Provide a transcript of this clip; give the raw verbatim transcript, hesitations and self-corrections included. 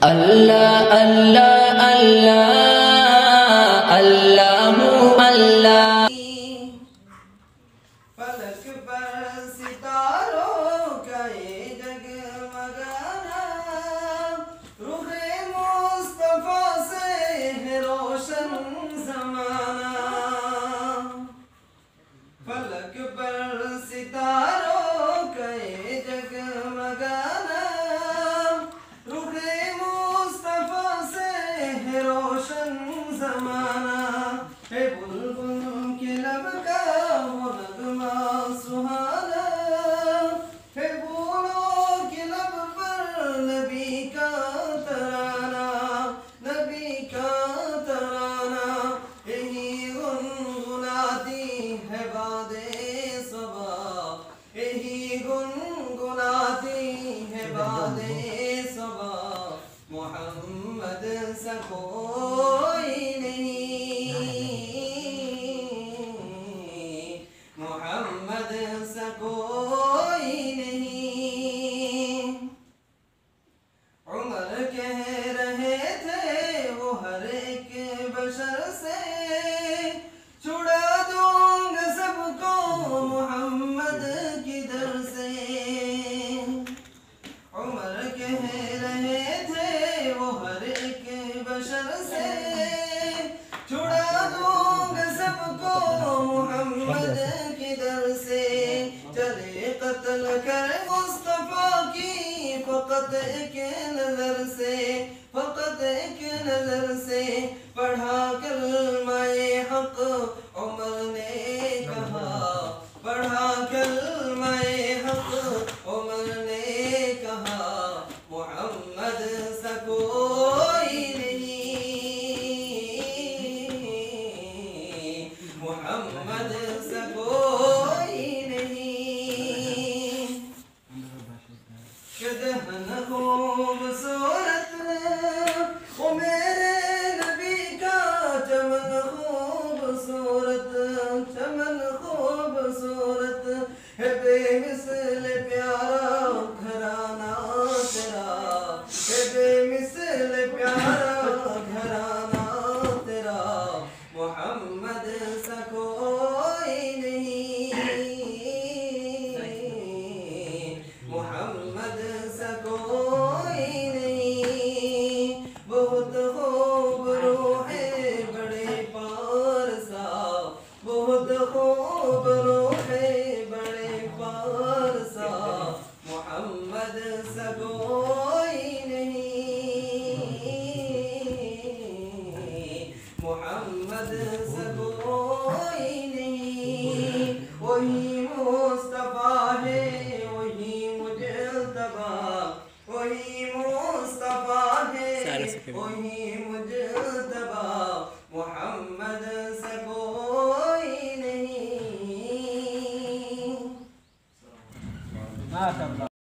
अल्लाह अल्लाह अल्लाह अल्लाहु अल्लाह। फलक पर सितारों का ये जगमगाना, रुखे मुस्तफा से है रोशन ज़माना। फलक पर सितारों का ये जगमगाना, रुखे मुस्तफा से है रोशन ज़माना। है बुलबुल के लब का वो नगमा सुहाना, है फूलों के लब पर नबी का तराना, नबी का तराना। यही गुनगुनाती है बादे सबा, यही गुनगुनाती है बादे सबा। मोहम्मद सा कोई मोहम्मद सा कोई नहीं। उमर कह रहे थे वो हर एक बशर से, छुड़ा दूंगा सबको मोहम्मद की दर से। उमर कह रहे थे वो हर एक बशर से, छुड़ा दूंगा सबको मोहम्मद की दर से। चले कत्ल कर मुस्तफा की फकत एक नजर से, फकत एक नजर से। पढ़ा कलमाए हक उमर ने कहा, पढ़ा कलमाए हक उमर ने कहा। मोहम्मद सा कोई नहीं, मोहम्मद सा कोई नहीं। कदहन खूबसूरत वो मेरे नबी का चमन खूबसूरत, चमन खूबसूरत। है बेमिसल प्यारा घराना तेरा, है बेमिसल प्यारा घराना तेरा। मोहम्मद सा कोई नहीं, मोहम्मद सा कोई नहीं। बहुत खूब रूहे बड़े पारसा, बहुत खूब रूहे बड़े पारसा। मोहम्मद सा कोई नहीं, मोहम्मद सा कोई नहीं। वही मुस्तफा है वही मुजतबा, वही मुस्तफा है वही मुजतबा। मोहम्मद सा कोई नहीं।